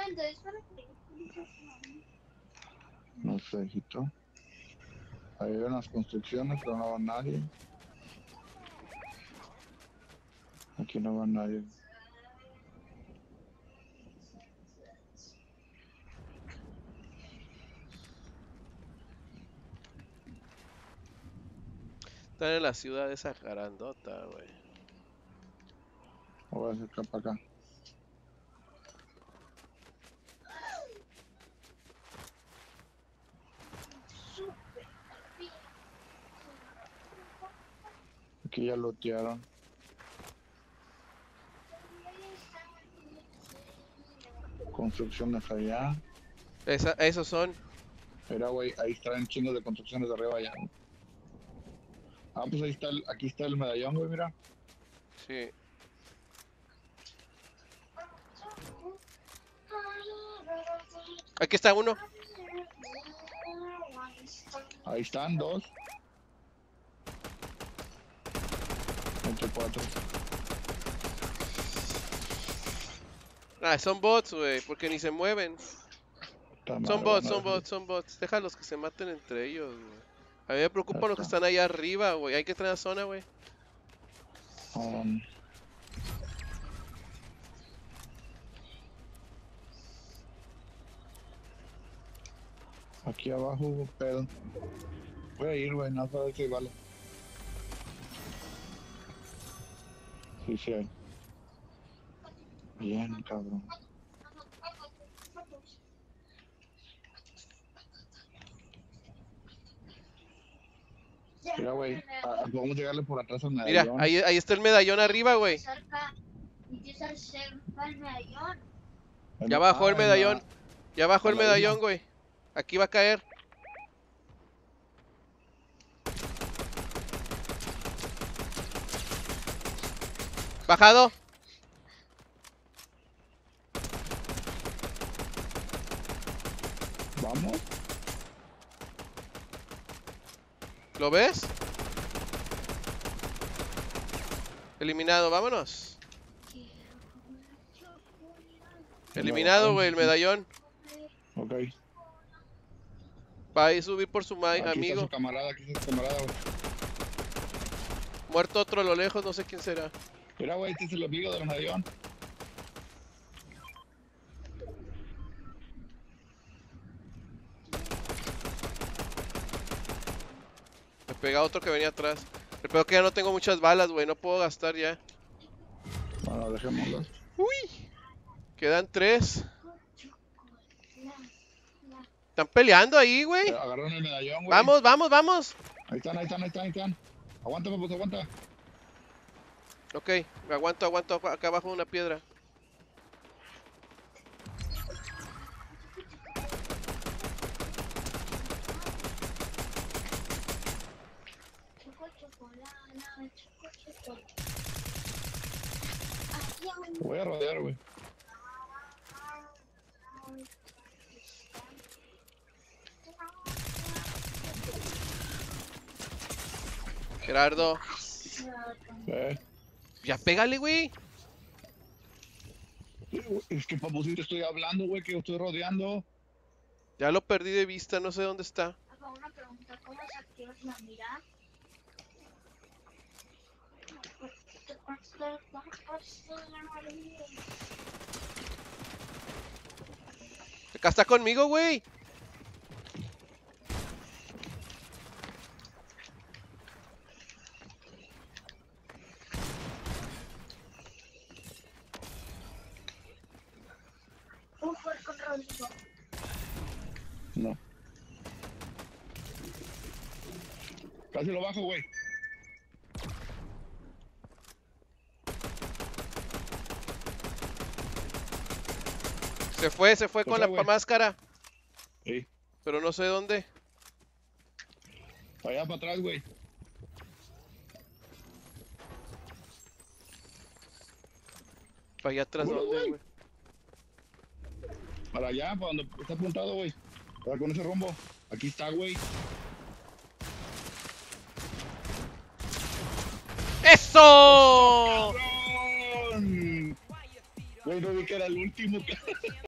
No sé, hijito. Ahí hay unas construcciones, pero no va nadie. Aquí no va nadie. Están en la ciudad esa grandota, güey. Voy a acercar para acá. Aquí ya lootearon. Construcciones allá. Esos son. Mira, güey, ahí están chingos de construcciones de arriba allá. Ah, pues ahí está, aquí está el medallón, güey, mira. Sí. Aquí está uno. Ahí están, dos. 24. Ah, son bots, güey, porque ni se mueven. Está Son madre, bots, bueno, son déjale. bots, son bots. Déjalos que se maten entre ellos, güey. A mí me Ya preocupan los que está. están allá arriba, güey. Hay que entrar a la zona, güey. Um, Aquí abajo hubo pedo. Voy a ir, güey, no para ver si vale. Sí, sí hay. Bien, cabrón. Mira, güey, podemos llegarle por atrás al Mira, medallón. ahí está el medallón arriba, güey. Ya bajó el En medallón. Ya bajó a el la medallón, isla. güey. Aquí va a caer. Bajado. Vamos. ¿Lo ves? Eliminado, vámonos. ¿Dónde Eliminado, bajaron? güey, el medallón. Ok. Va a ir subir por su Aquí está su amigo. camarada, aquí está su camarada, güey. Muerto otro a lo lejos, no sé quién será. Mira, güey, este es el amigo del medallón. Me pega otro que venía atrás. El peor que ya no tengo muchas balas, güey. No puedo gastar ya. Bueno, dejémoslo. Uy. Quedan 3. Están peleando ahí, güey. Agarraron el medallón, güey. Vamos, vamos, vamos. Ahí están, ahí están, ahí están, ahí están. Aguántame, pues aguanta. Ok, me aguanto acá abajo de una piedra. Voy a rodear, güey. Gerardo. Eh. Ya pégale, güey. Es que papu, si te estoy hablando, güey, que yo estoy rodeando. Ya lo perdí de vista, no sé dónde está. Una pregunta, ¿cómo se activa la mira? Acá está conmigo, güey. Un juez con Rodrigo. No. Casi lo bajo, güey. Se fue Se con fue, la güey. máscara. Sí. Pero no sé dónde. Para allá, para atrás, güey. Para allá atrás, Vámonos, ¿dónde, güey. güey? Para allá, para donde está apuntado, güey. Para con ese rumbo. Aquí está, güey. ¡Eso! ¡Cabrón! Güey, no vi que era el último.